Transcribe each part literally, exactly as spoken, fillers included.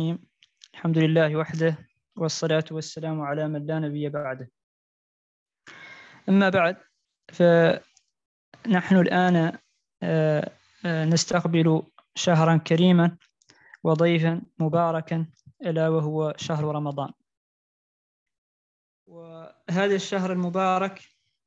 الرحيم. الحمد لله وحده، والصلاة والسلام على من لا نبي بعده. أما بعد، فنحن الآن نستقبل شهرا كريما وضيفا مباركا، ألا وهو شهر رمضان. وهذا الشهر المبارك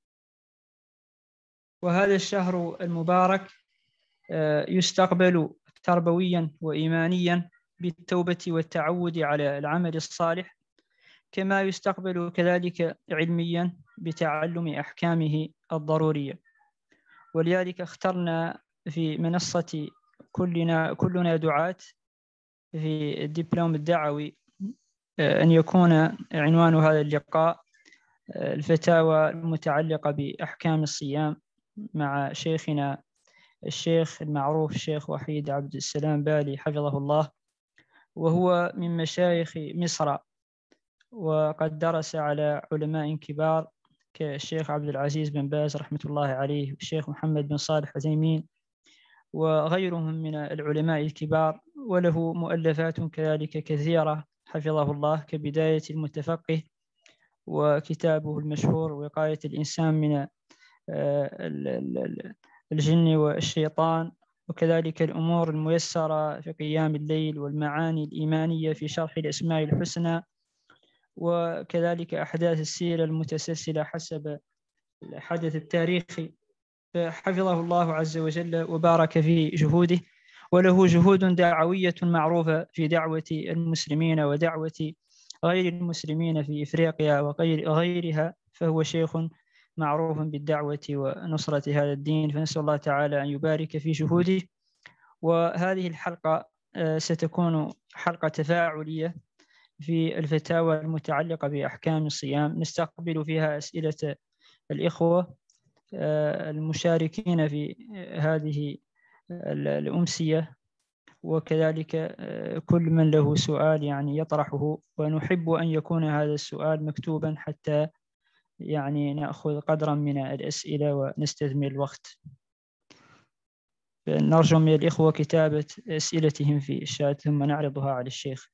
وهذا الشهر المبارك يستقبل تربويا وإيمانيا بالتوبة والتعود على العمل الصالح، كما يستقبل كذلك علميا بتعلم أحكامه الضرورية. ولذلك اخترنا في منصة كلنا كلنا دعاة في الدبلوم الدعوي أن يكون عنوان هذا اللقاء الفتاوى المتعلقة بأحكام الصيام مع شيخنا الشيخ المعروف الشيخ وحيد عبد السلام بالي حفظه الله، وهو من مشايخ مصر، وقد درس على علماء كبار كالشيخ عبد العزيز بن باز رحمة الله عليه، والشيخ محمد بن صالح عثيمين وغيرهم من العلماء الكبار، وله مؤلفات كذلك كثيرة حفظه الله، كبداية المتفقه وكتابه المشهور وقاية الإنسان من الجن والشيطان، وكذلك الأمور الميسرة في قيام الليل، والمعاني الإيمانية في شرح الأسماء الحسنى، وكذلك أحداث السيرة المتسلسلة حسب الحدث التاريخي. فحفظه الله عز وجل وبارك في جهوده، وله جهود دعوية معروفة في دعوة المسلمين ودعوة غير المسلمين في إفريقيا وغيرها، فهو شيخ معروف بالدعوة ونصرة هذا الدين، فنسأل الله تعالى أن يبارك في جهوده. وهذه الحلقة ستكون حلقة تفاعلية في الفتاوى المتعلقة بأحكام الصيام، نستقبل فيها أسئلة الإخوة المشاركين في هذه الأمسية، وكذلك كل من له سؤال يعني يطرحه، ونحب أن يكون هذا السؤال مكتوبا حتى يعني نأخذ قدرا من الأسئلة ونستثمر الوقت. نرجو من الإخوة كتابة أسئلتهم في الشات ثم نعرضها على الشيخ.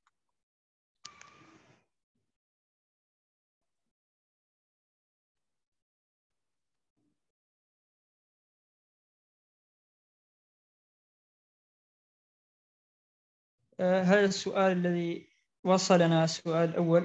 هذا السؤال الذي وصلنا، السؤال الأول: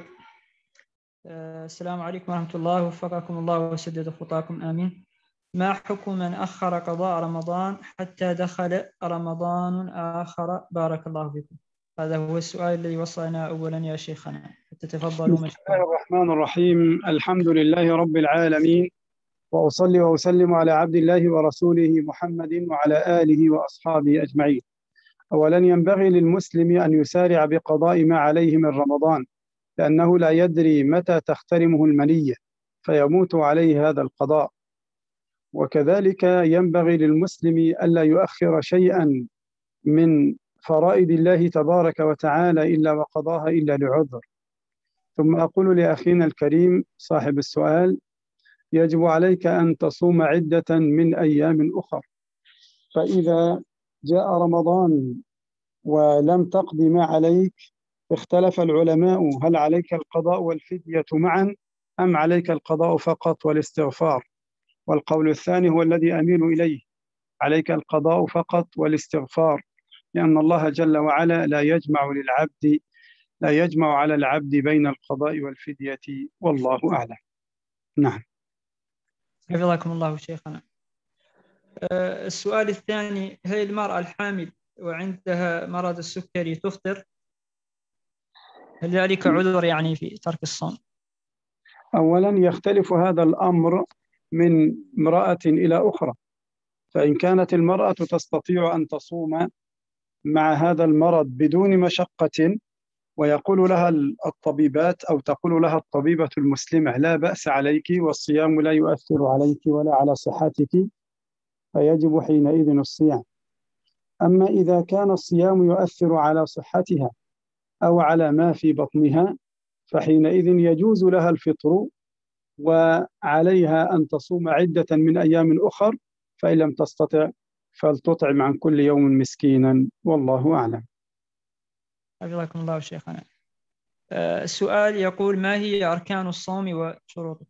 السلام عليكم ورحمة الله، وفقكم الله وسدد خطاكم آمين. ما حكم من أخر قضاء رمضان حتى دخل رمضان آخر؟ بارك الله فيكم. هذا هو السؤال الذي وصلنا أولا يا شيخنا، تتفضلوا. بسم الله الرحمن الرحيم. الحمد لله رب العالمين، وأصلي وأسلم على عبد الله ورسوله محمد وعلى آله وأصحابه أجمعين. أولا، ينبغي للمسلم أن يسارع بقضاء ما عليه من رمضان، لأنه لا يدري متى تخترمه المنية فيموت عليه هذا القضاء. وكذلك ينبغي للمسلم ألا يؤخر شيئا من فرائض الله تبارك وتعالى إلا وقضاها إلا لعذر. ثم أقول لأخينا الكريم صاحب السؤال: يجب عليك أن تصوم عدة من أيام أخر، فإذا جاء رمضان ولم تقض ما عليك اختلف العلماء هل عليك القضاء والفدية معا أم عليك القضاء فقط والاستغفار. والقول الثاني هو الذي أميل إليه: عليك القضاء فقط والاستغفار، لأن الله جل وعلا لا يجمع للعبد لا يجمع على العبد بين القضاء والفدية، والله أعلم. نعم. حفظكم الله شيخنا. السؤال الثاني: هل المرأة الحامل وعندها مرض السكري تفطر؟ هل ذلك عذر يعني في ترك الصوم؟ أولا، يختلف هذا الأمر من امرأة إلى أخرى، فإن كانت المرأة تستطيع أن تصوم مع هذا المرض بدون مشقة، ويقول لها الطبيبات أو تقول لها الطبيبة المسلمة: لا بأس عليك والصيام لا يؤثر عليك ولا على صحتك، فيجب حينئذ الصيام. أما إذا كان الصيام يؤثر على صحتها أو على ما في بطنها، فحينئذ يجوز لها الفطر، وعليها أن تصوم عدة من أيام أخر، فإن لم تستطع فلتطعم عن كل يوم مسكينا، والله أعلم. حفظكم الله شيخنا. السؤال يقول: ما هي أركان الصوم وشروطه؟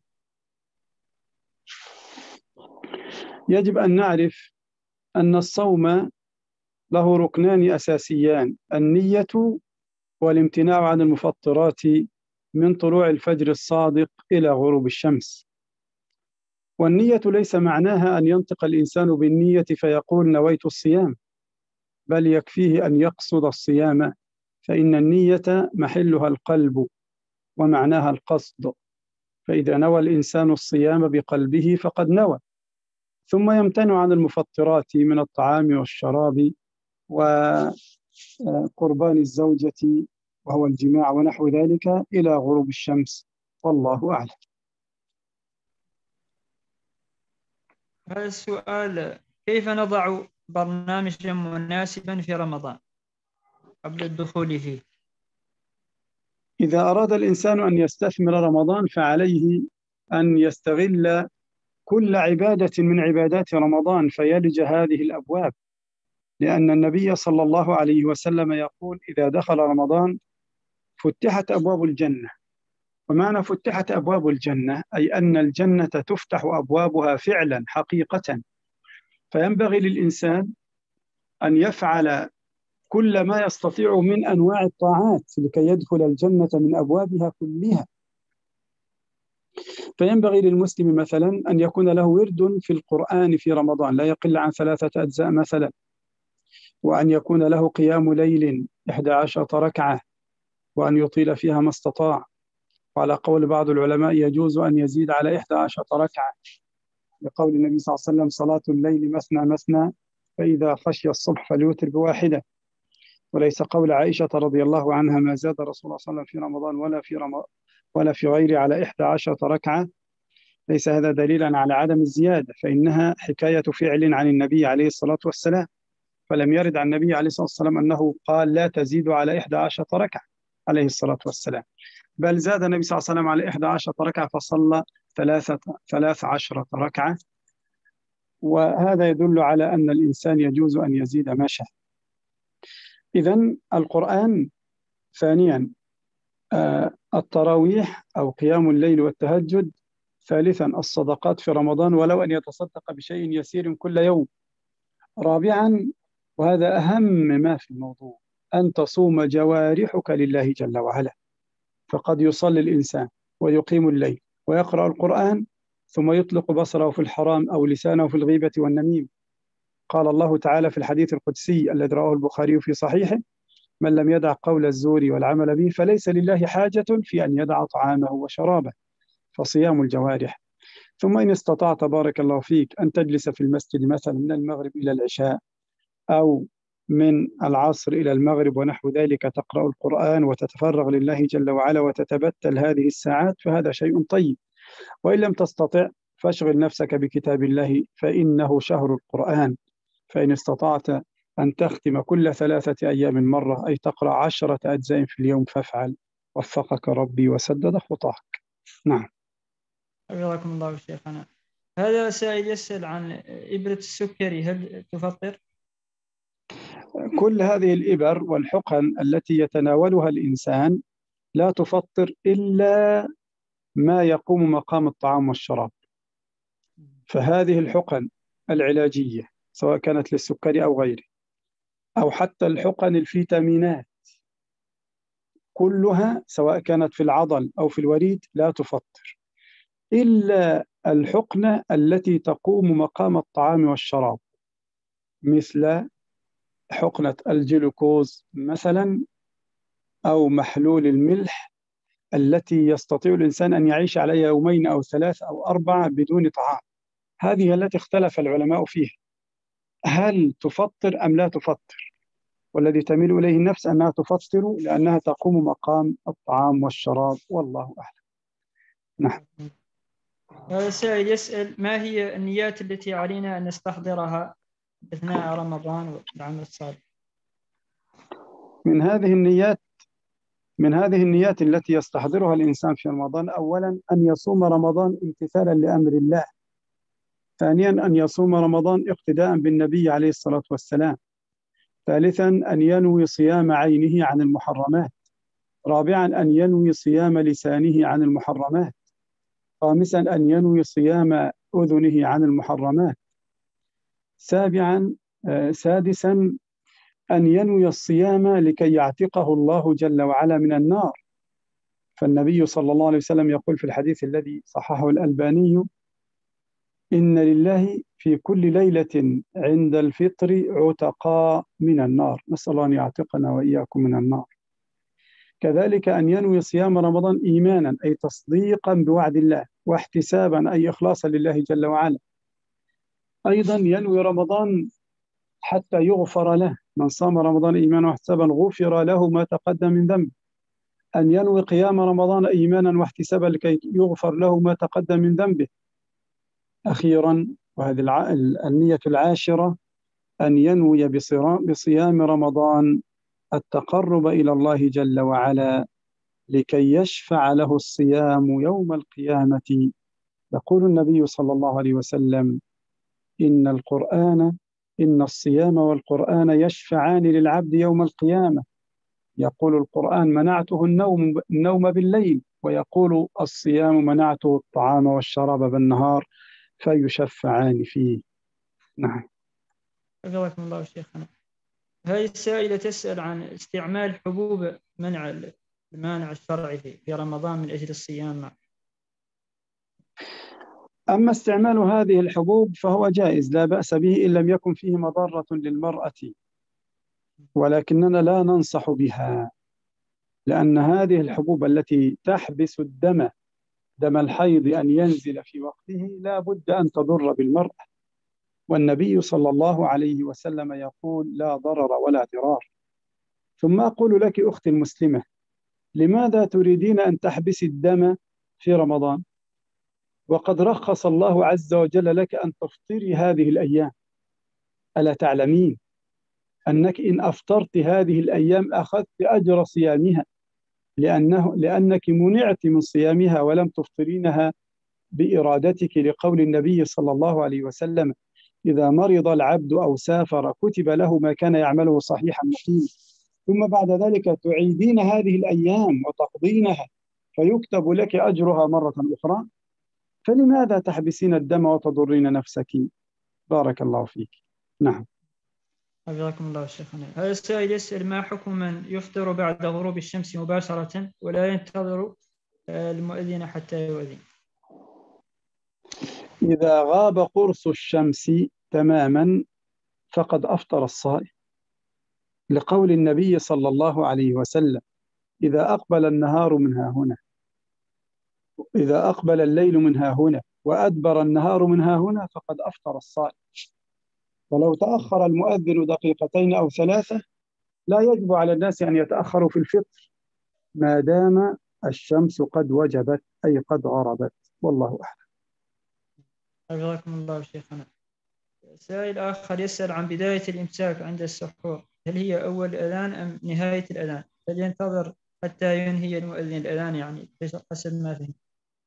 يجب أن نعرف أن الصوم له ركنان أساسيان: النية والامتناع عن المفطرات من طلوع الفجر الصادق إلى غروب الشمس. والنية ليس معناها أن ينطق الإنسان بالنية فيقول نويت الصيام، بل يكفيه أن يقصد الصيام، فإن النية محلها القلب ومعناها القصد، فإذا نوى الإنسان الصيام بقلبه فقد نوى. ثم يمتنع عن المفطرات من الطعام والشراب وقربان الزوجة وهو الجماع ونحو ذلك إلى غروب الشمس، والله أعلم. هذا السؤال: كيف نضع برنامجا مناسبا في رمضان قبل الدخول فيه؟ إذا أراد الإنسان أن يستثمر رمضان فعليه أن يستغل كل عبادة من عبادات رمضان فيلج هذه الأبواب، لأن النبي صلى الله عليه وسلم يقول: إذا دخل رمضان فتحت أبواب الجنة. ومعنى فتحت أبواب الجنة أي أن الجنة تفتح أبوابها فعلا حقيقة، فينبغي للإنسان أن يفعل كل ما يستطيع من أنواع الطاعات لكي يدخل الجنة من أبوابها كلها. فينبغي للمسلم مثلا أن يكون له ورد في القرآن في رمضان لا يقل عن ثلاثة أجزاء مثلا، وأن يكون له قيام ليل إحدى عشرة ركعة، وأن يطيل فيها ما استطاع. وعلى قول بعض العلماء يجوز أن يزيد على إحدى عشرة ركعة، لقول النبي صلى الله عليه وسلم: صلاة الليل مثنى مثنى، فإذا خشي الصبح فليوتر بواحدة. وليس قول عائشة رضي الله عنها: ما زاد رسول الله صلى الله عليه وسلم في رمضان ولا في رمضان ولا في غيره على إحدى عشرة ركعة. ليس هذا دليلا على عدم الزيادة، فإنها حكاية فعل عن النبي عليه الصلاة والسلام، فلم يرد عن النبي عليه الصلاة والسلام أنه قال لا تزيد على إحدى عشرة ركعة عليه الصلاة والسلام، بل زاد النبي صلى الله عليه وسلم على إحدى عشرة ركعة فصلى ثلاثة ثلاث عشرة ركعة. وهذا يدل على أن الإنسان يجوز أن يزيد ما شاء. إذن القرآن. ثانيا آه التراويح أو قيام الليل والتهجد. ثالثا الصدقات في رمضان ولو أن يتصدق بشيء يسير كل يوم. رابعا وهذا أهم ما في الموضوع: أن تصوم جوارحك لله جل وعلا. فقد يصلي الإنسان ويقيم الليل ويقرأ القرآن ثم يطلق بصره في الحرام أو لسانه في الغيبة والنميم. قال الله تعالى في الحديث القدسي الذي رواه البخاري في صحيحه: من لم يدع قول الزور والعمل به فليس لله حاجة في أن يدع طعامه وشرابه. فصيام الجوارح. ثم إن استطعت بارك الله فيك أن تجلس في المسجد مثلا من المغرب إلى العشاء أو من العصر إلى المغرب ونحو ذلك، تقرأ القرآن وتتفرغ لله جل وعلا وتتبتل هذه الساعات، فهذا شيء طيب. وإن لم تستطع فاشغل نفسك بكتاب الله فإنه شهر القرآن. فإن استطعت أن تختم كل ثلاثة أيام مرة أي تقرأ عشرة أجزاء في اليوم فافعل، وفقك ربي وسدد خطاك. نعم. حفظكم الله شيخنا. هذا سائل يسأل عن إبرة السكري، هل تفطر؟ كل هذه الإبر والحقن التي يتناولها الإنسان لا تفطر إلا ما يقوم مقام الطعام والشراب. فهذه الحقن العلاجية سواء كانت للسكري أو غيره، أو حتى الحقن الفيتامينات، كلها سواء كانت في العضل أو في الوريد لا تفطر إلا الحقنة التي تقوم مقام الطعام والشراب، مثل حقنة الجلوكوز مثلا، أو محلول الملح التي يستطيع الإنسان أن يعيش عليها يومين أو ثلاثة أو أربعة بدون طعام. هذه التي اختلف العلماء فيها هل تفطر أم لا تفطر، والذي تميل إليه النفس أنها تفطر لأنها تقوم مقام الطعام والشراب، والله أعلم. نعم. هذا السائل يسأل: ما هي النيات التي علينا أن نستحضرها أثناء رمضان والعمل الصالح؟ من هذه النيات من هذه النيات التي يستحضرها الإنسان في رمضان: أولا أن يصوم رمضان امتثالا لأمر الله. ثانيا أن يصوم رمضان اقتداء بالنبي عليه الصلاة والسلام. ثالثا أن ينوي صيام عينه عن المحرمات. رابعا أن ينوي صيام لسانه عن المحرمات. خامسا أن ينوي صيام أذنه عن المحرمات. سابعا آه سادسا أن ينوي الصيام لكي يعتقه الله جل وعلا من النار. فالنبي صلى الله عليه وسلم يقول في الحديث الذي صححه الألباني: إن لله في كل ليلة عند الفطر عتقاء من النار. نسأل الله أن يعتقنا وإياكم من النار. كذلك أن ينوي صيام رمضان إيمانا أي تصديقا بوعد الله، واحتسابا أي إخلاصا لله جل وعلا. أيضا ينوي رمضان حتى يغفر له. من صام رمضان إيمانا واحتسابا غفر له ما تقدم من ذنبه. أن ينوي قيام رمضان إيمانا واحتسابا لكي يغفر له ما تقدم من ذنبه. أخيرا وهذه الع... النية العاشرة أن ينوي بصيام رمضان التقرب إلى الله جل وعلا لكي يشفع له الصيام يوم القيامة. يقول النبي صلى الله عليه وسلم: إن القرآن إن الصيام والقرآن يشفعان للعبد يوم القيامة. يقول القرآن: منعته النوم, النوم بالليل، ويقول الصيام: منعته الطعام والشراب بالنهار، فيشفعان فيه. نعم. جزاكم الله شيخنا. هذه السائلة تسأل عن استعمال حبوب منع المانع الشرعي في رمضان من أجل الصيام. أما استعمال هذه الحبوب فهو جائز لا بأس به إن لم يكن فيه مضرة للمرأة، ولكننا لا ننصح بها، لأن هذه الحبوب التي تحبس الدم دم الحيض أن ينزل في وقته لا بد أن تضر بالمرأة. والنبي صلى الله عليه وسلم يقول: لا ضرر ولا ضرار. ثم أقول لك أختي المسلمة: لماذا تريدين أن تحبسي الدم في رمضان وقد رخص الله عز وجل لك أن تفطري هذه الأيام؟ ألا تعلمين أنك إن أفطرت هذه الأيام أخذت أجر صيامها، لأنه لأنك منعت من صيامها ولم تفطرينها بإرادتك، لقول النبي صلى الله عليه وسلم: إذا مرض العبد أو سافر كتب له ما كان يعمله صحيحا مقيما. ثم بعد ذلك تعيدين هذه الأيام وتقضينها فيكتب لك أجرها مرة أخرى، فلماذا تحبسين الدم وتضرين نفسك؟ بارك الله فيك. نعم. حفظكم الله شيخنا. هذا السائل يسأل: ما حكم من يفطر بعد غروب الشمس مباشرة ولا ينتظر المؤذن حتى يؤذن؟ إذا غاب قرص الشمس تماما فقد أفطر الصائم، لقول النبي صلى الله عليه وسلم: إذا أقبل النهار من ها هنا إذا أقبل الليل من ها هنا وأدبر النهار من ها هنا فقد أفطر الصائم. ولو تأخر المؤذن دقيقتين أو ثلاثة لا يجب على الناس أن يتأخروا في الفطر ما دام الشمس قد وجبت أي قد غربت. والله أعلم. حفظكم الله شيخنا. سائل آخر يسأل عن بداية الإمساك عند السحور، هل هي أول الأذان أم نهاية الأذان؟ هل ينتظر حتى ينهي المؤذن الأذان يعني حسب ما فهم؟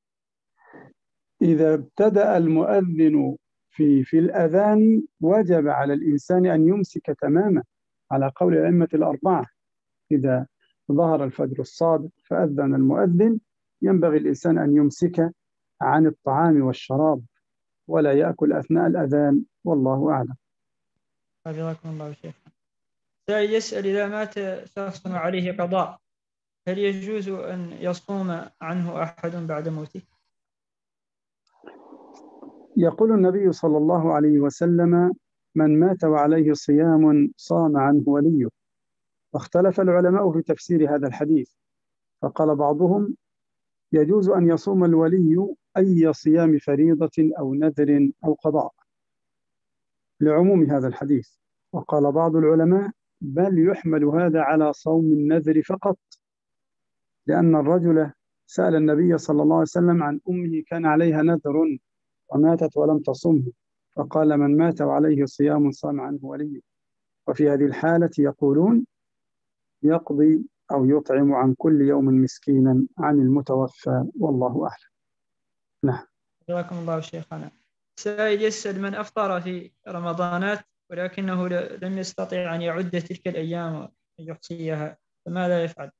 إذا ابتدأ المؤذن في في الأذان وجب على الإنسان أن يمسك تماما، على قول الأئمة الأربعة: إذا ظهر الفجر الصادق فأذن المؤذن ينبغي الإنسان أن يمسك عن الطعام والشراب ولا يأكل أثناء الأذان. والله أعلم. حفظكم الله شيخ. سائل يسأل: إذا مات شخص عليه قضاء هل يجوز أن يصوم عنه أحد بعد موته؟ يقول النبي صلى الله عليه وسلم: من مات وعليه صيام صام عنه وليه. واختلف العلماء في تفسير هذا الحديث، فقال بعضهم: يجوز أن يصوم الولي أي صيام فريضة أو نذر أو قضاء لعموم هذا الحديث. وقال بعض العلماء: بل يحمل هذا على صوم النذر فقط، لأن الرجل سأل النبي صلى الله عليه وسلم عن أمه كان عليها نذر وماتت ولم تصمه، فقال: من مات وعليه صيام صام عنه وليه. وفي هذه الحالة يقولون يقضي أو يطعم عن كل يوم مسكينا عن المتوفى. والله أعلم. نعم. جزاكم الله شيخنا. سائل يسأل: من أفطر في رمضانات ولكنه لم يستطع أن يعد تلك الأيام يحصيها، فماذا يفعل؟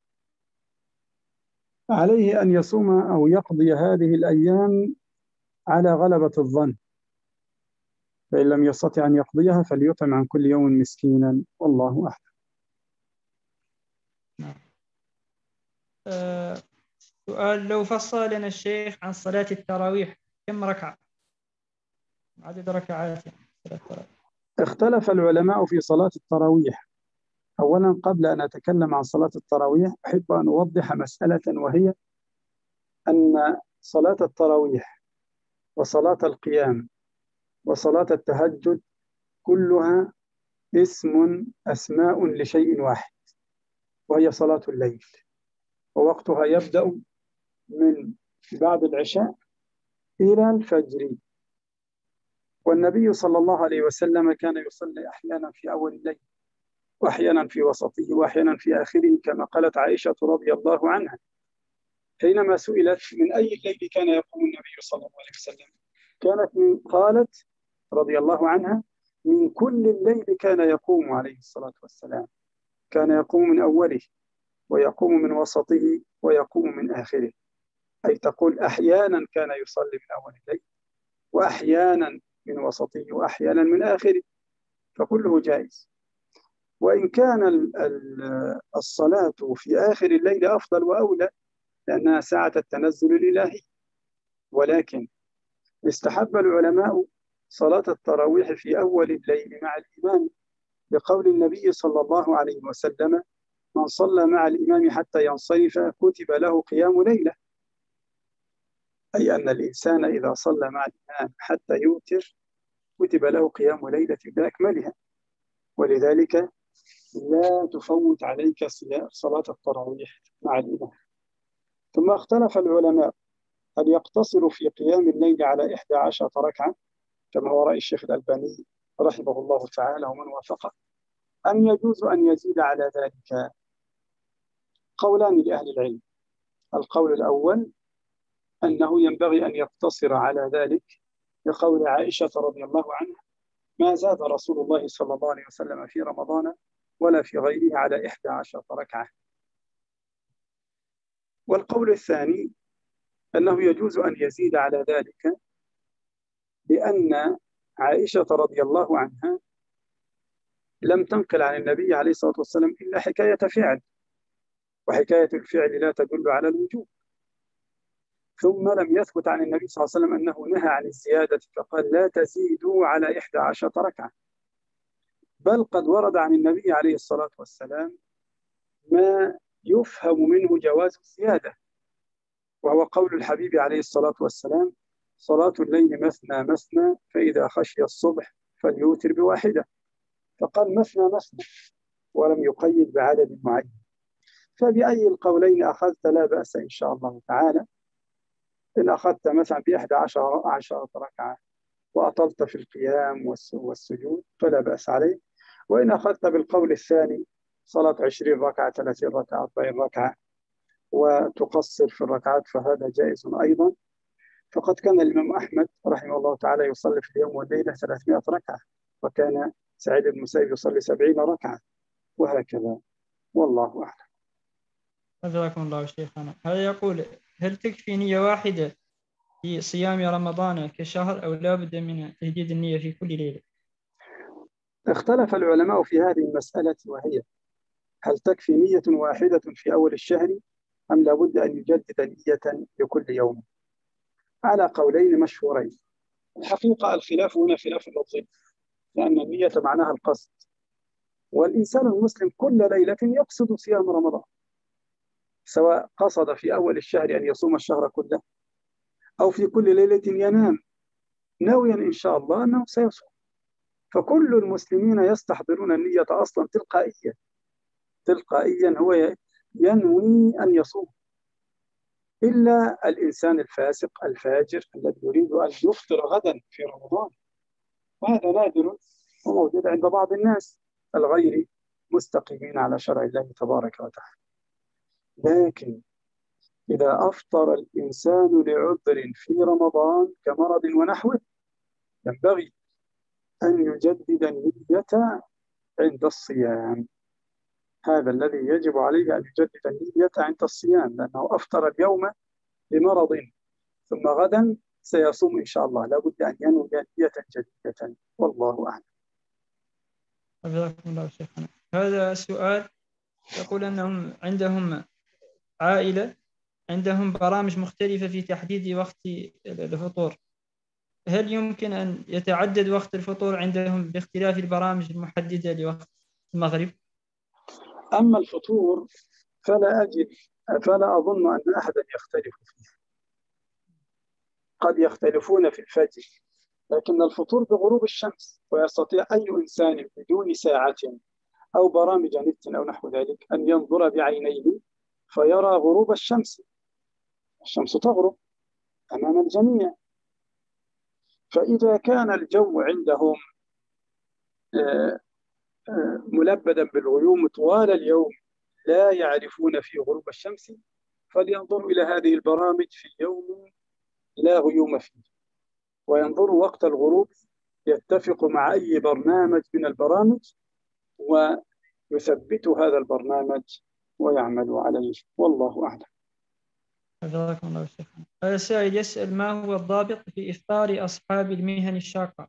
عليه أن يصوم أو يقضي هذه الأيام على غلبة الظن، فإن لم يستطع أن يقضيها فليطعم عن كل يوم مسكينا، والله أعلم. نعم. أه سؤال: لو فصل لنا الشيخ عن صلاة التراويح، كم ركعة؟ عدد ركعات يعني صلاة التراويح. اختلف العلماء في صلاة التراويح. أولا قبل أن أتكلم عن صلاة التراويح أحب أن أوضح مسألة، وهي أن صلاة التراويح وصلاة القيام وصلاة التهجد كلها اسم أسماء لشيء واحد، وهي صلاة الليل، ووقتها يبدأ من بعد العشاء إلى الفجر. والنبي صلى الله عليه وسلم كان يصلي أحيانا في أول الليل، وأحيانا في وسطه، وأحيانا في آخره، كما قالت عائشة رضي الله عنها حينما سئلت من أي الليل كان يقوم النبي صلى الله عليه وسلم، كانت من قالت رضي الله عنها: من كل الليل كان يقوم عليه الصلاة والسلام، كان يقوم من أوله، ويقوم من وسطه، ويقوم من آخره. أي تقول أحيانا كان يصلي من أول الليل، وأحيانا من وسطه، وأحيانا من آخره، فكله جائز. وإن كان الصلاة في آخر الليل أفضل وأولى لأنها ساعة التنزل الإلهي، ولكن استحب العلماء صلاة التراويح في أول الليل مع الإمام، لقول النبي صلى الله عليه وسلم: من صلى مع الإمام حتى ينصرف كتب له قيام ليلة. أي أن الإنسان إذا صلى مع الإمام حتى يوتر كتب له قيام ليلة بأكملها، ولذلك لا تفوت عليك صلاة التراويح مع الإمام. ثم اختلف العلماء هل يقتصر في قيام الليل على إحدى عشرة ركعة كما هو رأي الشيخ الألباني رحمه الله تعالى ومن وافقه، أم يجوز أن يزيد على ذلك؟ قولان لأهل العلم. القول الأول أنه ينبغي أن يقتصر على ذلك، لقول عائشة رضي الله عنها: ما زاد رسول الله صلى الله عليه وسلم في رمضان ولا في غيره على إحدى عشرة ركعة. والقول الثاني أنه يجوز أن يزيد على ذلك، لأن عائشة رضي الله عنها لم تنقل عن النبي عليه الصلاة والسلام إلا حكاية فعل، وحكاية الفعل لا تدل على الوجوب. ثم لم يثبت عن النبي صلى الله عليه وسلم أنه نهى عن الزيادة فقال: لا تزيدوا على إحدى عشرة ركعة. بل قد ورد عن النبي عليه الصلاة والسلام ما يفهم منه جواز الزيادة، وهو قول الحبيب عليه الصلاة والسلام: صلاة الليل مثنى مثنى فإذا خشي الصبح فليوتر بواحدة. فقال مثنى مثنى ولم يقيد بعدد معين. فبأي القولين أخذت لا بأس إن شاء الله تعالى. إن أخذت مثلا بإحدى عشر عشرة ركعة وأطلت في القيام والسجود فلا بأس عليك، وإن أخذت بالقول الثاني صلاة عشرين ركعة ثلاثين ركعة أربعين ركعة وتقصر في الركعات فهذا جائز أيضا. فقد كان الإمام أحمد رحمه الله تعالى يصلي في اليوم والليلة ثلاثمائة ركعة، وكان سعيد بن المسيب يصلي سبعين ركعة، وهكذا، والله أعلم. جزاكم الله شيخنا. هذا يقول: هل تكفي نية واحدة في صيام رمضان كشهر، أو لا بد من تجديد النية في كل ليلة؟ اختلف العلماء في هذه المسألة، وهي: هل تكفي نية واحدة في أول الشهر، أم لا بد أن يجدد نية لكل يوم؟ على قولين مشهورين. الحقيقة الخلاف هنا خلاف لفظي، لأن النية معناها القصد، والإنسان المسلم كل ليلة يقصد صيام رمضان، سواء قصد في أول الشهر أن يصوم الشهر كله، أو في كل ليلة ينام ناويا إن شاء الله أنه سيصوم. فكل المسلمين يستحضرون النية أصلا تلقائيا، تلقائيا هو ينوي أن يصوم، إلا الإنسان الفاسق الفاجر الذي يريد أن يفطر غدا في رمضان، وهذا نادر وموجود عند بعض الناس الغير مستقيمين على شرع الله تبارك وتعالى. لكن إذا أفطر الإنسان لعذر في رمضان كمرض ونحوه، ينبغي أن يجدد النية عند الصيام. هذا الذي يجب عليه أن يجدد النية عند الصيام، لأنه أفطر اليوم لمرض ثم غدا سيصوم إن شاء الله، لابد أن ينوي نية جديدة. والله أعلم. حفظكم الله شيخنا. هذا سؤال يقول أنهم عندهم عائلة عندهم برامج مختلفة في تحديد وقت الفطور، هل يمكن أن يتعدد وقت الفطور عندهم باختلاف البرامج المحددة لوقت المغرب؟ أما الفطور فلا أجد فلا أظن أن أحدا يختلف فيه. قد يختلفون في الفجر، لكن الفطور بغروب الشمس، ويستطيع أي إنسان بدون ساعة أو برامج نت أو نحو ذلك أن ينظر بعينيه فيرى غروب الشمس. الشمس تغرب أمام الجميع. فإذا كان الجو عندهم ملبدا بالغيوم طوال اليوم لا يعرفون في غروب الشمس، فلينظروا إلى هذه البرامج في يوم لا غيوم فيه، وينظروا وقت الغروب يتفق مع أي برنامج من البرامج ويثبتوا هذا البرنامج ويعملوا عليه. والله أعلم. جزاكم الله شيخنا. هذا السائل يسأل: ما هو الضابط في إفطار أصحاب المهن الشاقة؟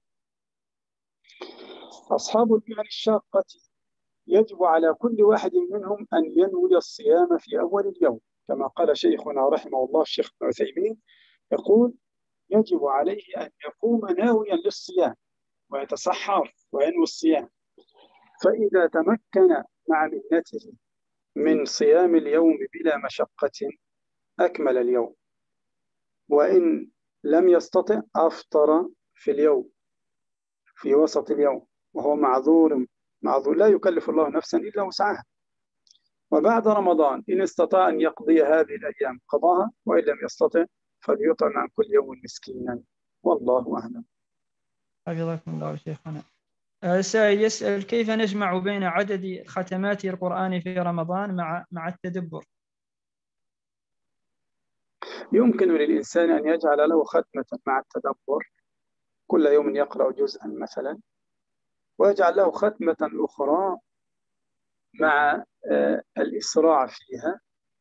أصحاب المهن الشاقة يجب على كل واحد منهم أن ينوي الصيام في أول اليوم، كما قال شيخنا رحمه الله الشيخ ابن عثيمين، يقول: يجب عليه أن يقوم ناويا للصيام ويتسحر وينوي الصيام، فإذا تمكن مع مهنته من صيام اليوم بلا مشقة أكمل اليوم، وإن لم يستطع أفطر في اليوم في وسط اليوم، وهو معذور معذور لا يكلف الله نفسا إلا وسعها. وبعد رمضان إن استطاع أن يقضي هذه الأيام قضاها، وإن لم يستطع فليطعم عن كل يوم مسكينا. والله أعلم. حفظكم الله شيخنا. السائل يسأل: كيف نجمع بين عدد ختمات القرآن في رمضان مع مع التدبر؟ يمكن للإنسان أن يجعل له ختمة مع التدبر، كل يوم يقرأ جزءا مثلا، ويجعل له ختمة أخرى مع الإسراع فيها،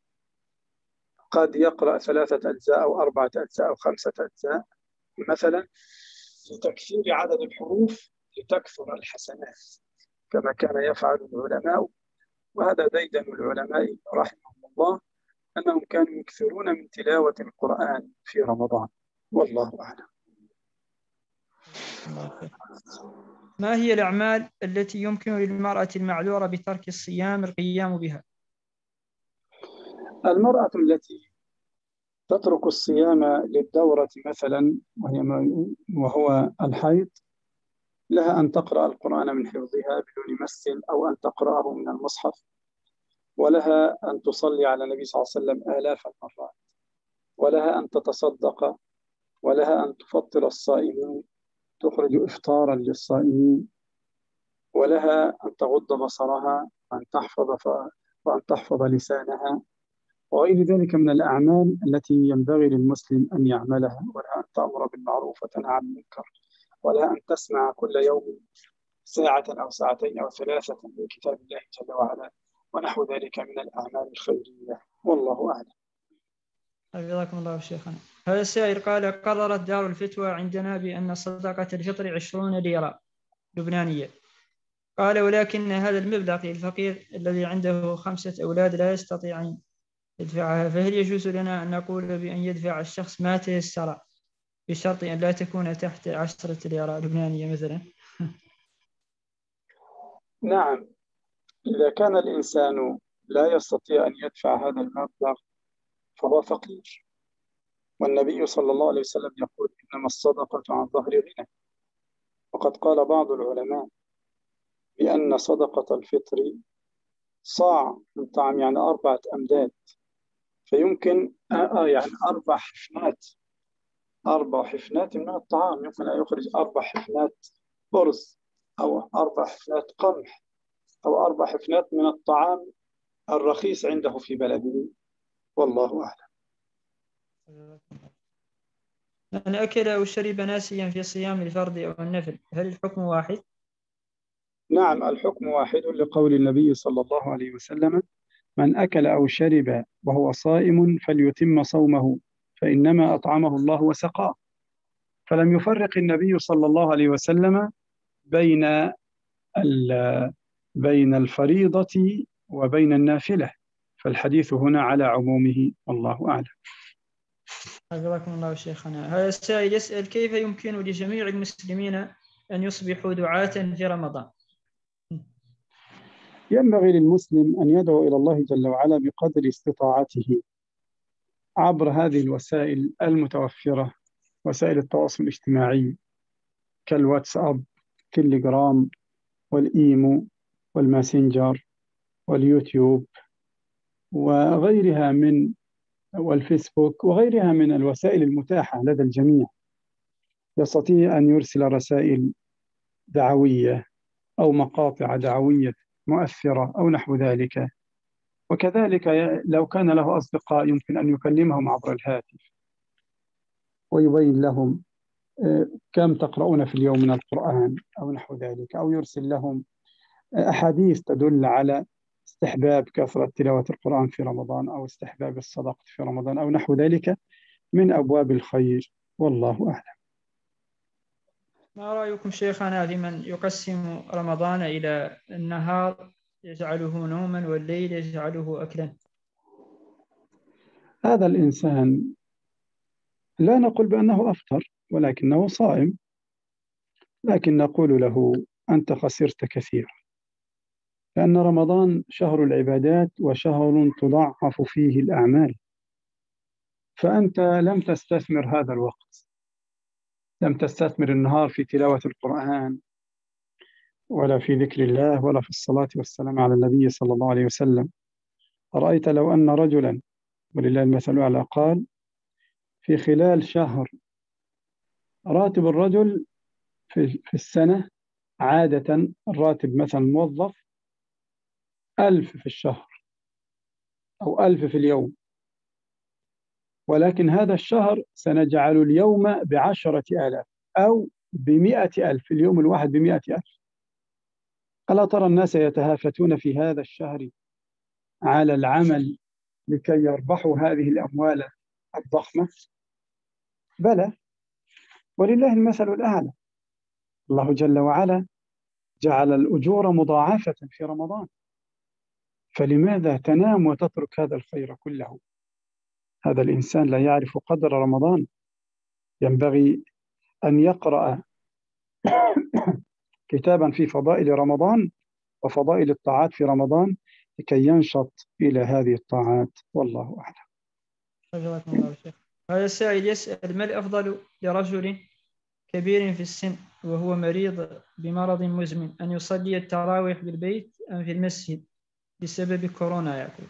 قد يقرأ ثلاثة أجزاء أو أربعة أجزاء أو خمسة أجزاء مثلا، لتكثير عدد الحروف لتكثر الحسنات كما كان يفعل العلماء. وهذا ديدن العلماء رحمهم الله، أنهم كانوا يكثرون من تلاوة القرآن في رمضان. والله أعلم. ما هي الأعمال التي يمكن للمرأة المعذورة بترك الصيام القيام بها؟ المرأة التي تترك الصيام للدورة مثلا وهي وهو الحيض، لها أن تقرأ القرآن من حفظها بدون مس أو أن تقرأه من المصحف، ولها أن تصلي على النبي صلى الله عليه وسلم آلاف المرات، ولها أن تتصدق، ولها أن تفطر الصائمين، تخرج إفطارا للصائمين، ولها أن تغض بصرها وأن تحفظ ف... وأن تحفظ لسانها، وغير ذلك من الأعمال التي ينبغي للمسلم أن يعملها. ولها أن تأمر بالمعروف وتنهى عن المنكر، ولها أن تسمع كل يوم ساعة أو ساعتين أو ثلاثة من كتاب الله جل وعلا، ونحو ذلك من الأعمال الخيرية. والله أعلم. حفظكم الله شيخنا. هذا السائل قال: قررت دار الفتوى عندنا بأن صدقة الفطر عشرون ليرة لبنانية، قال ولكن هذا المبلغ للفقير الذي عنده خمسة أولاد لا يستطيع أن يدفعها، فهل يجوز لنا أن نقول بأن يدفع الشخص ما تيسر بشرط أن لا تكون تحت عشرة ليرة لبنانية مثلا؟ نعم، إذا كان الإنسان لا يستطيع أن يدفع هذا المبلغ فهو فقير، والنبي صلى الله عليه وسلم يقول: إنما الصدقة عن ظهر غنى. وقد قال بعض العلماء بأن صدقة الفطر صاع من طعام، يعني أربعة أمداد، فيمكن آه يعني أربع حفنات أربع حفنات من الطعام، يمكن أن يخرج أربع حفنات أرز أو أربع حفنات قمح أو أربع حفنات من الطعام الرخيص عنده في بلده. والله أعلم. من أكل أو شرب ناسيا في صيام الفرض أو النفل هل الحكم واحد؟ نعم، الحكم واحد لقول النبي صلى الله عليه وسلم: من أكل أو شرب وهو صائم فليتم صومه فإنما أطعمه الله وسقاه. فلم يفرق النبي صلى الله عليه وسلم بين بين الفريضة وبين النافلة، فالحديث هنا على عمومه، والله أعلم. حفظكم الله شيخنا. هذا السائل يسأل: كيف يمكن لجميع المسلمين أن يصبحوا دعاة في رمضان؟ ينبغي للمسلم أن يدعو إلى الله جل وعلا بقدر استطاعته عبر هذه الوسائل المتوفرة، وسائل التواصل الاجتماعي كالواتساب، تليجرام، والإيمو، والماسنجر، واليوتيوب، وغيرها من والفيسبوك وغيرها من الوسائل المتاحة لدى الجميع. يستطيع أن يرسل رسائل دعوية أو مقاطع دعوية مؤثرة أو نحو ذلك. وكذلك لو كان له أصدقاء يمكن أن يكلمهم عبر الهاتف ويبين لهم كم تقرؤون في اليوم من القرآن أو نحو ذلك، أو يرسل لهم أحاديث تدل على استحباب كثرة تلاوة القرآن في رمضان، أو استحباب الصدقة في رمضان، أو نحو ذلك من أبواب الخير، والله أعلم. ما رأيكم شيخنا في من يقسم رمضان إلى النهار يجعله نوما والليل يجعله أكلا؟ هذا الإنسان لا نقول بأنه أفطر، ولكنه صائم، لكن نقول له: أنت خسرت كثيرا، لأن رمضان شهر العبادات وشهر تضاعف فيه الأعمال، فأنت لم تستثمر هذا الوقت، لم تستثمر النهار في تلاوة القرآن، ولا في ذكر الله، ولا في الصلاة والسلام على النبي صلى الله عليه وسلم. أرأيت لو أن رجلا، ولله المثل الأعلى، قال: في خلال شهر راتب الرجل في, في السنة، عادة الراتب مثلا موظف ألف في الشهر أو ألف في اليوم، ولكن هذا الشهر سنجعل اليوم بعشرة آلاف أو بمئة ألف، اليوم الواحد بمئة ألف. ألا ترى الناس يتهافتون في هذا الشهر على العمل لكي يربحوا هذه الأموال الضخمة؟ بلى، ولله المثل الأعلى. الله جل وعلا جعل الأجور مضاعفة في رمضان، فلماذا تنام وتترك هذا الخير كله؟ هذا الإنسان لا يعرف قدر رمضان. ينبغي أن يقرأ كتابا في فضائل رمضان وفضائل الطاعات في رمضان لكي ينشط إلى هذه الطاعات، والله أعلم. جزاكم الله خير. هذا السائل يسأل: ما الأفضل لرجل كبير في السن وهو مريض بمرض مزمن أن يصلي التراويح بالبيت أم في المسجد بسبب كورونا يقول؟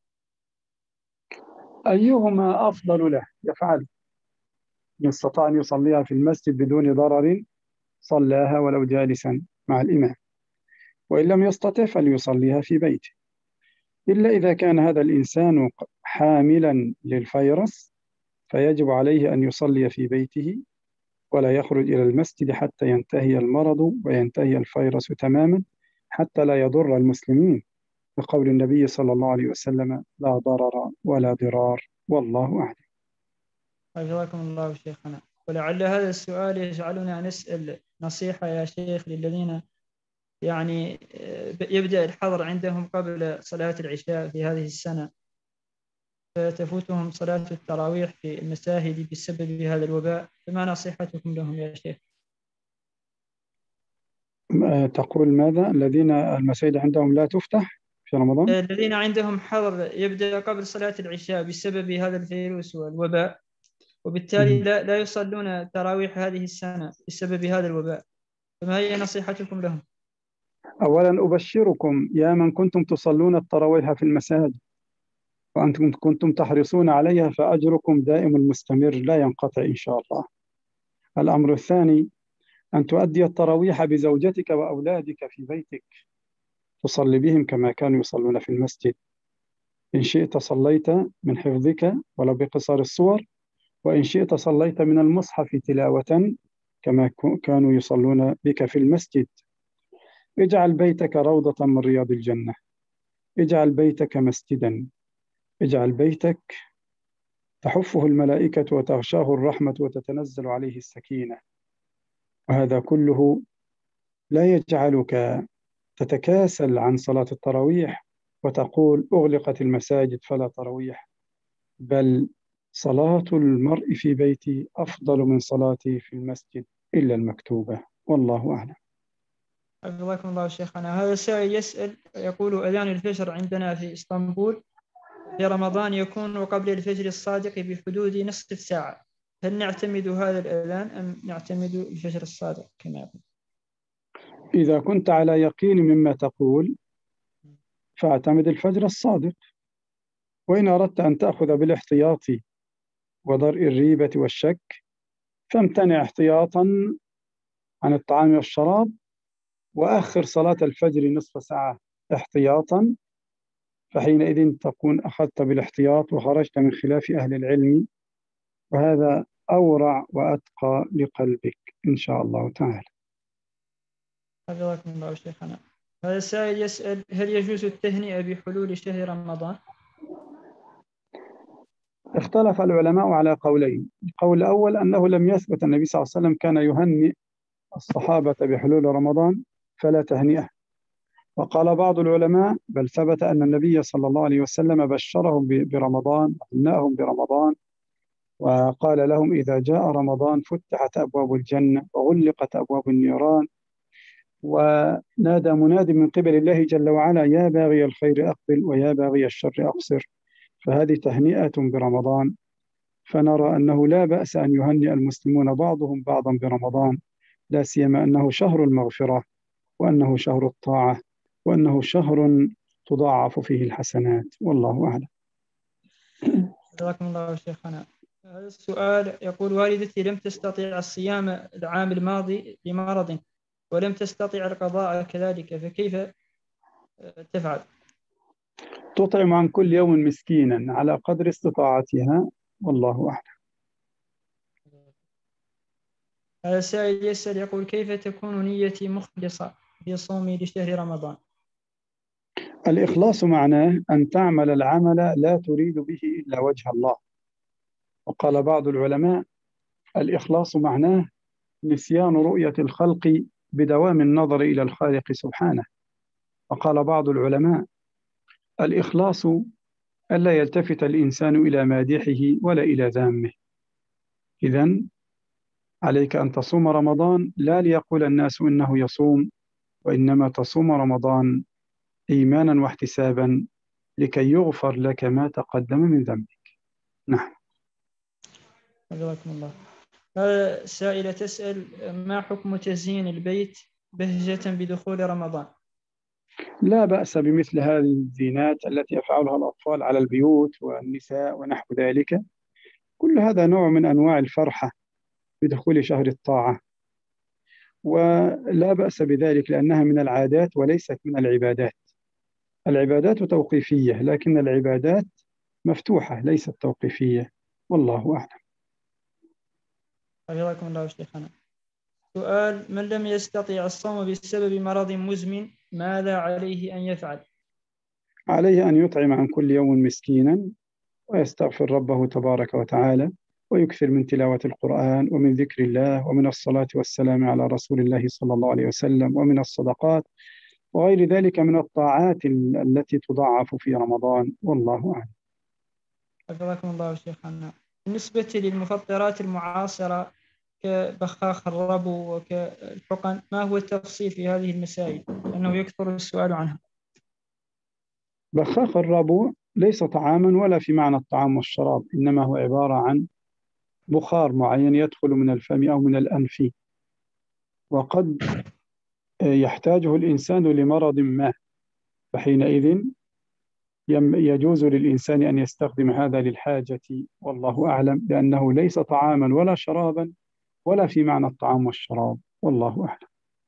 أيهما أفضل له يفعل. إن استطاع أن يصليها في المسجد بدون ضرر صلاها ولو جالسا مع الإمام، وإن لم يستطع فليصليها في بيته، إلا إذا كان هذا الإنسان حاملا للفيروس فيجب عليه أن يصلي في بيته ولا يخرج إلى المسجد حتى ينتهي المرض وينتهي الفيروس تماما، حتى لا يضر المسلمين، بقول النبي صلى الله عليه وسلم: لا ضرر ولا ضرار، والله أعلم. حفظكم الله شيخنا. ولعل هذا السؤال يجعلنا نسأل نصيحة يا شيخ للذين يعني يبدأ الحظر عندهم قبل صلاة العشاء في هذه السنة، فتفوتهم صلاة التراويح في المساجد بسبب هذا الوباء، فما نصيحتكم لهم يا شيخ؟ تقول ماذا؟ الذين المساجد عندهم لا تفتح في رمضان؟ الذين عندهم حظر يبدأ قبل صلاة العشاء بسبب هذا الفيروس والوباء، وبالتالي لا, لا يصلون تراويح هذه السنة بسبب هذا الوباء، فما هي نصيحتكم لهم؟ أولا أبشركم يا من كنتم تصلون التراويح في المساجد وأنتم كنتم تحرصون عليها، فأجركم دائم المستمر لا ينقطع إن شاء الله. الأمر الثاني أن تؤدي التراويح بزوجتك وأولادك في بيتك، تصلي بهم كما كانوا يصلون في المسجد. إن شئت صليت من حفظك ولو بقصار الصور، وإن شئت صليت من المصحف تلاوة كما كانوا يصلون بك في المسجد. اجعل بيتك روضة من رياض الجنة، اجعل بيتك مسجدا، اجعل بيتك تحفه الملائكة وتغشاه الرحمة وتتنزل عليه السكينة. وهذا كله لا يجعلك تتكاسل عن صلاة التراويح وتقول أغلقت المساجد فلا تراويح، بل صلاة المرء في بيتي أفضل من صلاتي في المسجد إلا المكتوبة، والله أعلم. حفظكم الله شيخنا. هذا السائل يسأل يقول: أذان الفجر عندنا في إسطنبول في رمضان يكون قبل الفجر الصادق بحدود نصف ساعة، هل نعتمد هذا الأذان أم نعتمد الفجر الصادق كما يقول؟ إذا كنت على يقين مما تقول فاعتمد الفجر الصادق، وإن أردت أن تأخذ بالاحتياط ودرء الريبة والشك فامتنع احتياطا عن الطعام والشراب، وأخر صلاة الفجر نصف ساعة احتياطا، فحينئذ تكون أخذت بالاحتياط وخرجت من خلاف أهل العلم، وهذا أورع وأتقى لقلبك إن شاء الله تعالى. حفظكم الله شيخنا. هذا السائل يسأل: هل يجوز التهنئة بحلول شهر رمضان؟ اختلف العلماء على قولين. القول الأول أنه لم يثبت النبي صلى الله عليه وسلم كان يهنئ الصحابة بحلول رمضان فلا تهنئة. وقال بعض العلماء بل ثبت أن النبي صلى الله عليه وسلم بشرهم برمضان وهنأهم برمضان، وقال لهم إذا جاء رمضان فتحت أبواب الجنة وغلقت أبواب النيران، ونادى مناد من قبل الله جل وعلا: يا باغي الخير أقبل ويا باغي الشر أقصر. فهذه تهنئة برمضان، فنرى أنه لا بأس أن يهنئ المسلمون بعضهم بعضا برمضان، لا سيما أنه شهر المغفرة، وأنه شهر الطاعة، وأنه شهر تضاعف فيه الحسنات، والله أعلم. جزاكم الله شيخنا. هذا السؤال يقول: والدتي لم تستطيع الصيام العام الماضي لمرض ولم تستطيع القضاء كذلك، فكيف تفعل؟ تطعم عن كل يوم مسكينا على قدر استطاعتها، والله أعلم. هذا السائل يسأل يقول: كيف تكون نيتي مخلصة في صومي لشهر رمضان؟ الإخلاص معناه أن تعمل العمل لا تريد به إلا وجه الله. وقال بعض العلماء: الإخلاص معناه نسيان رؤية الخلق بدوام النظر إلى الخالق سبحانه. وقال بعض العلماء: الإخلاص ألا يلتفت الإنسان إلى مادحه ولا إلى ذامه. إذن عليك أن تصوم رمضان لا ليقول الناس إنه يصوم، وإنما تصوم رمضان إيمانا واحتسابا لكي يغفر لك ما تقدم من ذنبك. نعم. جزاكم الله. هذا سائلة تسأل: ما حكم تزيين البيت بهجة بدخول رمضان؟ لا بأس بمثل هذه الزينات التي يفعلها الأطفال على البيوت والنساء ونحو ذلك، كل هذا نوع من أنواع الفرحة بدخول شهر الطاعة، ولا بأس بذلك لأنها من العادات وليست من العبادات. العبادات توقيفية، لكن العبادات مفتوحة ليست توقيفية، والله أعلم. حفظكم الله شيخنا. سؤال: من لم يستطع الصوم بسبب مرض مزمن ماذا عليه أن يفعل؟ عليه أن يطعم عن كل يوم مسكينا، ويستغفر ربه تبارك وتعالى، ويكثر من تلاوة القرآن ومن ذكر الله ومن الصلاة والسلام على رسول الله صلى الله عليه وسلم، ومن الصدقات وغير ذلك من الطاعات التي تضاعف في رمضان، والله أعلم. حفظكم الله شيخنا. بالنسبة للمفطرات المعاصرة كبخاخ الربو وكالحقن، ما هو التفصيل في هذه المسائل؟ لأنه يكثر السؤال عنها. بخاخ الربو ليس طعاما ولا في معنى الطعام والشراب، إنما هو عبارة عن بخار معين يدخل من الفم أو من الأنف، وقد يحتاجه الإنسان لمرض ما، فحينئذ يجوز للإنسان أن يستخدم هذا للحاجة، والله أعلم، لأنه ليس طعاما ولا شرابا ولا في معنى الطعام والشراب، والله أعلم.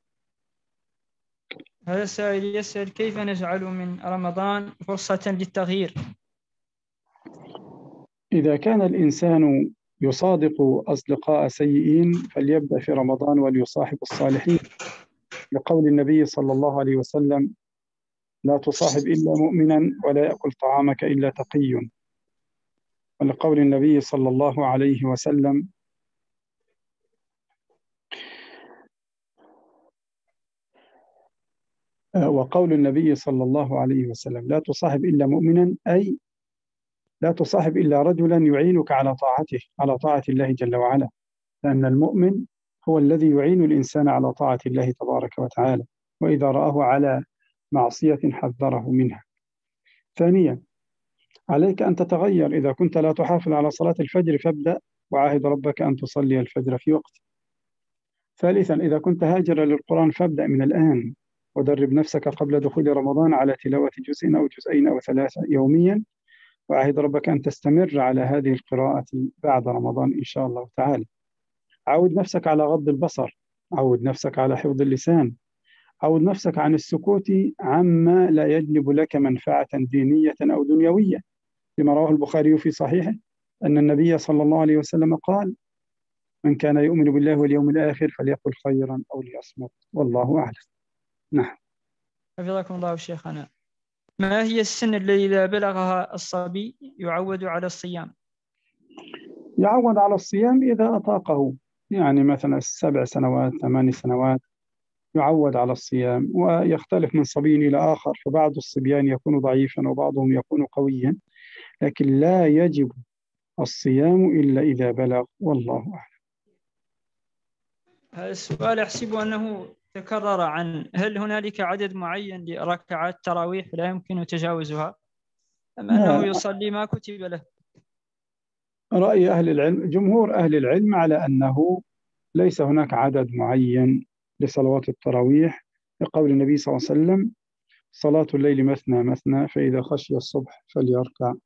هذا السائل يسأل: كيف نجعل من رمضان فرصة للتغيير؟ إذا كان الإنسان يصادق أصدقاء سيئين فليبدأ في رمضان وليصاحب الصالحين، لقول النبي صلى الله عليه وسلم: لا تصاحب إلا مؤمنا ولا يأكل طعامك إلا تقي. ولقول النبي صلى الله عليه وسلم: وقول النبي صلى الله عليه وسلم: لا تصاحب إلا مؤمنا، أي لا تصاحب إلا رجلا يعينك على طاعته، على طاعة الله جل وعلا، لأن المؤمن هو الذي يعين الإنسان على طاعة الله تبارك وتعالى، وإذا رآه على معصية حذره منها. ثانيا، عليك أن تتغير. إذا كنت لا تحافظ على صلاة الفجر فابدأ وعاهد ربك أن تصلي الفجر في وقته. ثالثا، إذا كنت هاجرا للقرآن فابدأ من الآن، ودرب نفسك قبل دخول رمضان على تلاوة جزء أو جزئين أو ثلاثة يوميا، وعاهد ربك أن تستمر على هذه القراءة بعد رمضان إن شاء الله تعالى. عود نفسك على غض البصر، عود نفسك على حفظ اللسان، عود نفسك عن السكوت عما لا يجلب لك منفعة دينية أو دنيوية، لما رواه البخاري في صحيحه أن النبي صلى الله عليه وسلم قال: من كان يؤمن بالله واليوم الآخر فليقل خيرا أو ليصمت، والله أعلم. نعم. حفظكم الله شيخنا. ما هي السن التي إذا بلغها الصبي يعود على الصيام؟ يعود على الصيام إذا أطاقه، يعني مثلا سبع سنوات ثمان سنوات يعود على الصيام، ويختلف من صبي إلى آخر، فبعض الصبيان يكون ضعيفا وبعضهم يكون قويا، لكن لا يجب الصيام إلا إذا بلغ، والله أعلم. هذا السؤال أحسب أنه تكرر عن هل هنالك عدد معين لركعات التراويح لا يمكن تجاوزها، أم أنه يصلي ما كتب له؟ رأي أهل العلم، جمهور أهل العلم، على أنه ليس هناك عدد معين لصلوات التراويح، لقول النبي صلى الله عليه وسلم: صلاة الليل مثنى مثنى، فإذا خشي الصبح فليركع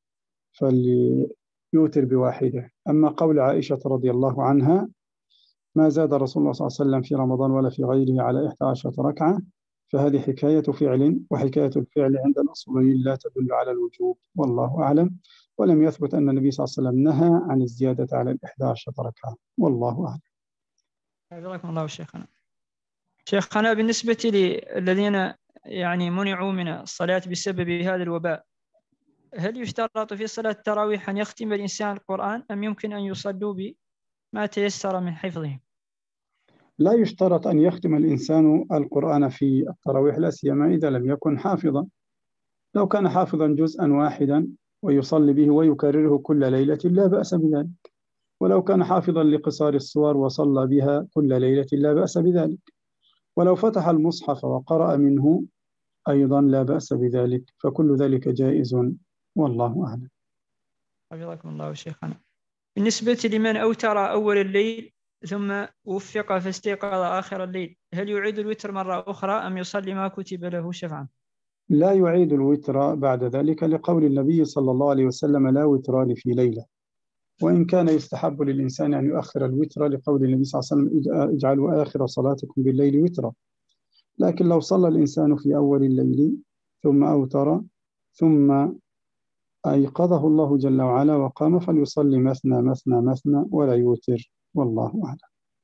فليوتر بواحدة. أما قول عائشة رضي الله عنها: ما زاد رسول الله صلى الله عليه وسلم في رمضان ولا في غيره على إحدى عشرة ركعة، فهذه حكاية فعل، وحكاية الفعل عند الأصوليين لا تدل على الوجوب، والله أعلم. ولم يثبت أن النبي صلى الله عليه وسلم نهى عن الزيادة على الإحدى عشرة ركعة، والله أعلم. حفظكم الله شيخنا. شيخنا، بالنسبة للذين يعني منعوا من الصلاة بسبب هذا الوباء، هل يشترط في صلاة التراويح أن يختم الإنسان القرآن، أم يمكن أن يصلوا بما تيسر من حفظه؟ لا يشترط أن يختم الإنسان القرآن في التراويح، لا سيما إذا لم يكن حافظا. لو كان حافظا جزءا واحدا ويصلي به ويكرره كل ليلة لا بأس بذلك، ولو كان حافظا لقصار السور وصلى بها كل ليلة لا بأس بذلك، ولو فتح المصحف وقرأ منه أيضا لا بأس بذلك، فكل ذلك جائز، والله أعلم. حفظكم الله شيخنا. بالنسبة لمن أوتر أول الليل ثم وفق فاستيقظ آخر الليل، هل يعيد الوتر مرة أخرى أم يصلي ما كتب له شفعا؟ لا يعيد الوتر بعد ذلك، لقول النبي صلى الله عليه وسلم: لا وتران في ليلة. وإن كان يستحب للإنسان أن يؤخر الوتر، لقول النبي صلى الله عليه وسلم: اجعلوا آخر صلاتكم بالليل وترا. لكن لو صلى الإنسان في أول الليل ثم أوتر ثم أيقظه الله جل وعلا وقام فليصلي مثنى مثنى مثنى ولا يوتر، والله أعلم.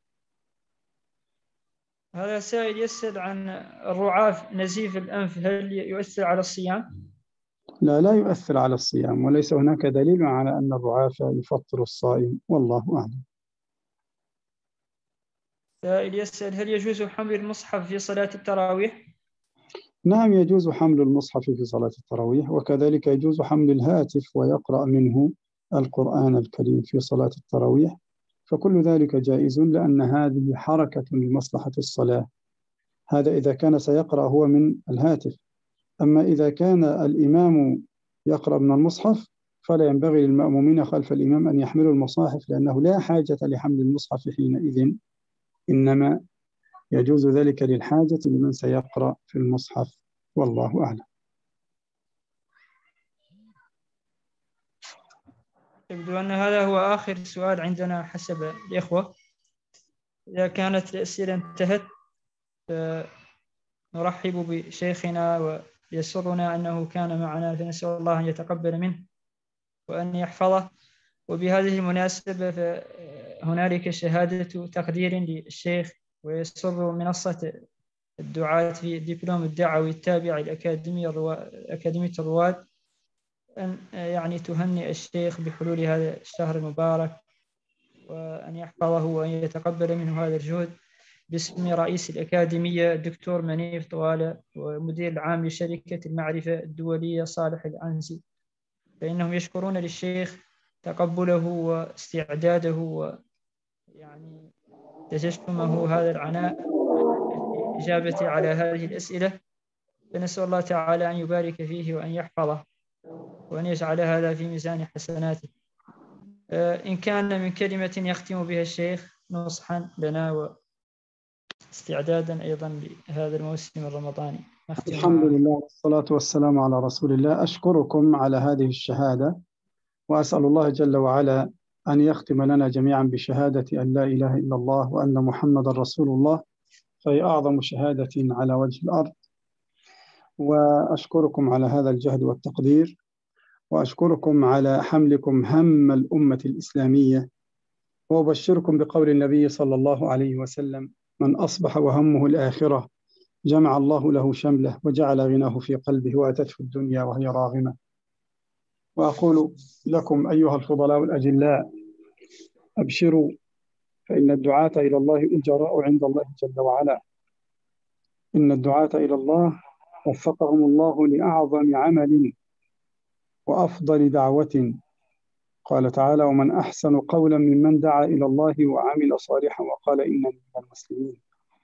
هذا سائل يسأل عن الرعاف نزيف الأنف، هل يؤثر على الصيام؟ لا لا يؤثر على الصيام، وليس هناك دليل على أن الرعاف يفطر الصائم، والله أعلم. سائل يسأل هل يجوز حمل المصحف في صلاة التراويح؟ نعم، يجوز حمل المصحف في صلاة التراويح، وكذلك يجوز حمل الهاتف ويقرأ منه القرآن الكريم في صلاة التراويح، فكل ذلك جائز، لأن هذه حركة لمصلحة الصلاة. هذا إذا كان سيقرأ هو من الهاتف. أما إذا كان الإمام يقرأ من المصحف فلا ينبغي للمأمومين خلف الإمام أن يحملوا المصاحف، لأنه لا حاجة لحمل المصحف حينئذ، إنما يجوز ذلك للحاجة لمن سيقرأ في المصحف، والله أعلم. يبدو أن هذا هو آخر سؤال عندنا حسب الإخوة. إذا كانت الأسئلة انتهت نرحب بشيخنا ويسرنا أنه كان معنا، فنسأل الله أن يتقبل منه وأن يحفظه وبهذه المناسبة فهنالك شهادة تقدير للشيخ، ويسر منصة الدعاة في الدبلوم الدعوي التابع لأكاديمية أكاديمية الرواد أن يعني تهنئ الشيخ بحلول هذا الشهر المبارك، وأن يحفظه وأن يتقبل منه هذا الجهد باسم رئيس الأكاديمية الدكتور منيف طوالة ومدير العام لشركة المعرفة الدولية صالح العنسي، فإنهم يشكرون للشيخ تقبله واستعداده ويعني تجشمه هذا العناء الإجابة على هذه الأسئلة. فنسأل الله تعالى أن يبارك فيه وأن يحفظه وأن يجعل هذا في ميزان حسناته. إن كان من كلمة يختم بها الشيخ نصحا لنا واستعدادا أيضا لهذا الموسم الرمضاني. الحمد لله والصلاة والسلام على رسول الله. أشكركم على هذه الشهادة، وأسأل الله جل وعلا أن يختم لنا جميعا بشهادة أن لا إله إلا الله وأن محمد رسول الله، فهي أعظم شهادة على وجه الأرض. وأشكركم على هذا الجهد والتقدير، وأشكركم على حملكم هم الأمة الإسلامية، وأبشركم بقول النبي صلى الله عليه وسلم: من أصبح وهمه الآخرة جمع الله له شمله وجعل غناه في قلبه وأتته الدنيا وهي راغمة. وأقول لكم أيها الفضلاء الأجلاء: أبشروا، فإن الدعاة إلى الله أجراء عند الله جل وعلا. إن الدعاة إلى الله وفقهم الله لأعظم عمل وأفضل دعوة. قال تعالى: ومن أحسن قولا ممن دعا إلى الله وعمل صالحا وقال إنني من المسلمين.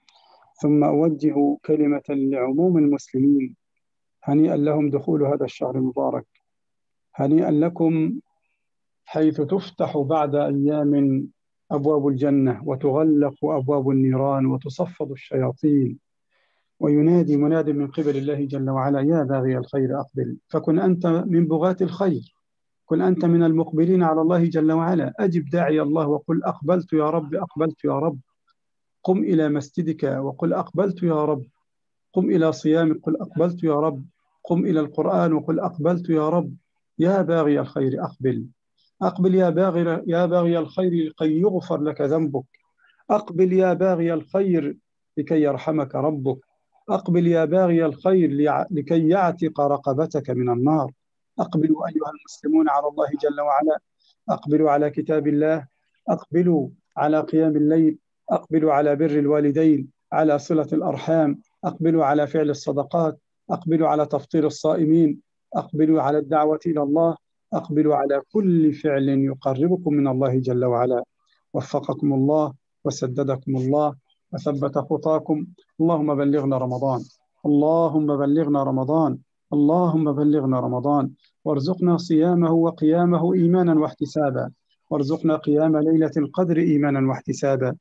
ثم أوجه كلمة لعموم المسلمين: هنيئا لهم دخول هذا الشهر المبارك، هنيئا لكم حيث تفتح بعد أيام أبواب الجنة وتغلق أبواب النيران وتصفد الشياطين، وينادي مناد من قبل الله جل وعلا: يا باغي الخير أقبل. فكن أنت من بغاة الخير، كن أنت من المقبلين على الله جل وعلا. أجب داعي الله وقل: أقبلت يا رب، أقبلت يا رب. قم إلى مسجدك وقل: أقبلت يا رب. قم إلى صيامك قل: أقبلت يا رب. قم إلى القرآن وقل: أقبلت يا رب. يا باغي الخير أقبل، أقبل يا باغي يا باغي الخير لكي يغفر لك ذنبك. أقبل يا باغي الخير لكي يرحمك ربك. أقبل يا باغي الخير لكي يعتق رقبتك من النار. أقبلوا أيها المسلمون على الله جل وعلا، أقبلوا على كتاب الله، أقبلوا على قيام الليل، أقبلوا على بر الوالدين، على صلة الأرحام، أقبلوا على فعل الصدقات، أقبلوا على تفطير الصائمين، أقبلوا على الدعوة إلى الله، أقبلوا على كل فعل يقربكم من الله جل وعلا. وفقكم الله وسددكم الله وثبت خطاكم. اللهم بلغنا رمضان، اللهم بلغنا رمضان، اللهم بلغنا رمضان، وارزقنا صيامه وقيامه إيمانا واحتسابا، وارزقنا قيام ليلة القدر إيمانا واحتسابا.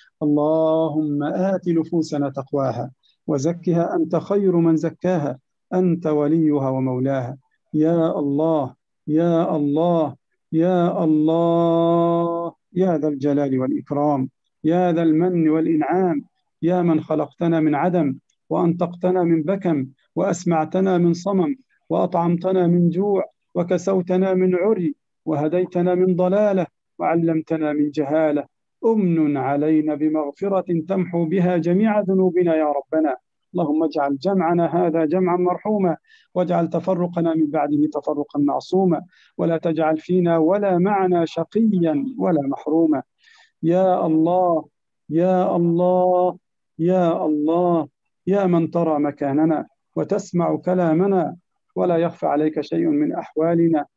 اللهم آت نفوسنا تقواها وزكها أنت خير من زكاها، أنت وليها ومولاها. يا الله يا الله يا الله يا ذا الجلال والإكرام، يا ذا المن والإنعام، يا من خلقتنا من عدم وأنطقتنا من بكم وأسمعتنا من صمم وأطعمتنا من جوع وكسوتنا من عري وهديتنا من ضلالة وعلمتنا من جهالة. أمن علينا بمغفرة تمحو بها جميع ذنوبنا يا ربنا. اللهم اجعل جمعنا هذا جمعا مرحوما، واجعل تفرقنا من بعده تفرقا معصوما، ولا تجعل فينا ولا معنا شقيا ولا محروما. يا الله يا الله يا الله يا من ترى مكاننا وتسمع كلامنا ولا يخفى عليك شيء من أحوالنا،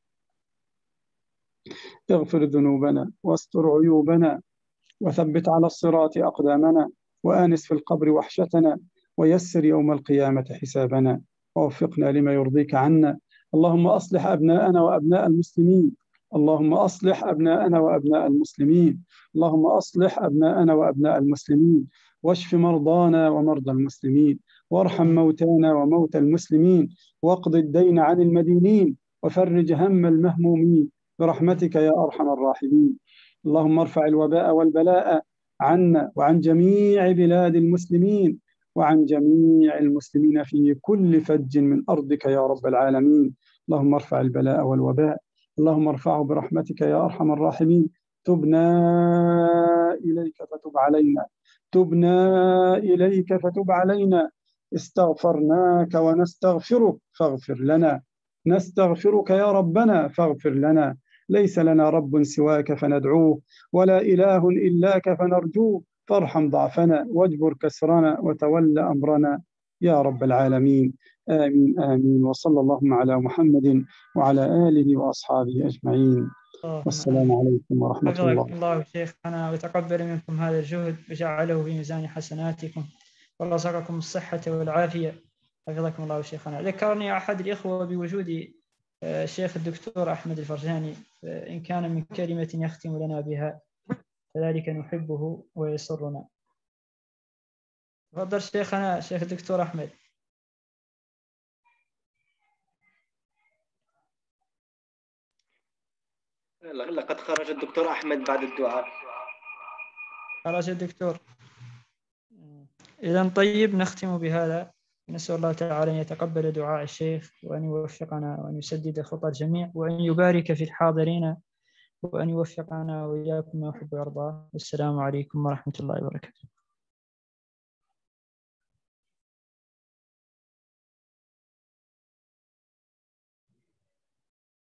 اغفر ذنوبنا واستر عيوبنا وثبت على الصراط أقدامنا، وآنس في القبر وحشتنا، ويسر يوم القيامة حسابنا، ووفقنا لما يرضيك عنا. اللهم أصلح أبناءنا وأبناء المسلمين، اللهم أصلح أبناءنا وأبناء المسلمين، اللهم أصلح أبناءنا وأبناء المسلمين، واشف مرضانا ومرضى المسلمين، وارحم موتانا وموتى المسلمين، واقض الدين عن المدينين، وفرج هم المهمومين برحمتك يا أرحم الراحمين. اللهم ارفع الوباء والبلاء عنا وعن جميع بلاد المسلمين وعن جميع المسلمين في كل فج من أرضك يا رب العالمين. اللهم ارفع البلاء والوباء اللهم ارفعه برحمتك يا أرحم الراحمين. تبنا إليك فتب علينا، تبنا إليك فتب علينا، استغفرناك ونستغفرك فاغفر لنا، نستغفرك يا ربنا فاغفر لنا. ليس لنا رب سواك فندعوه، ولا إله إلاك فنرجوه، فارحم ضعفنا واجبر كسرنا وتول أمرنا يا رب العالمين. آمين آمين. وصلى اللهم على محمد وعلى آله وأصحابه أجمعين. والسلام عليكم ورحمة الله. حفظكم الله شيخنا وتقبل منكم هذا الجهد وجعله في ميزان حسناتكم ورزقكم الصحة والعافية. حفظكم الله شيخنا. ذكرني أحد الإخوة بوجود الشيخ الدكتور أحمد الفرجاني، إن كان من كلمة يختم لنا بها فذلك نحبه ويسرنا. تفضل شيخنا شيخ الدكتور أحمد. لقد خرج الدكتور أحمد بعد الدعاء. خرج الدكتور. إذن طيب نختم بهذا. نسأل الله تعالى أن يتقبل دعاء الشيخ وأن يوفقنا وأن يسدد خطى الجميع وأن يبارك في الحاضرين وأن يوفقنا وإياكم ما يحب ويرضى. والسلام عليكم ورحمة الله وبركاته.